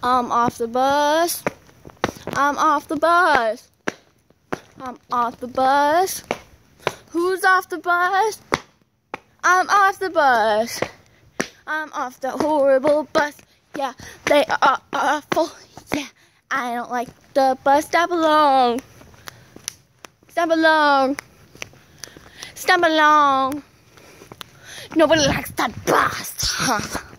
I'm off the bus. I'm off the bus. I'm off the bus. Who's off the bus? I'm off the bus. I'm off the horrible bus. Yeah, they are awful. Yeah, I don't like the bus. Stop along. Stop along. Stop along. Nobody likes that bus.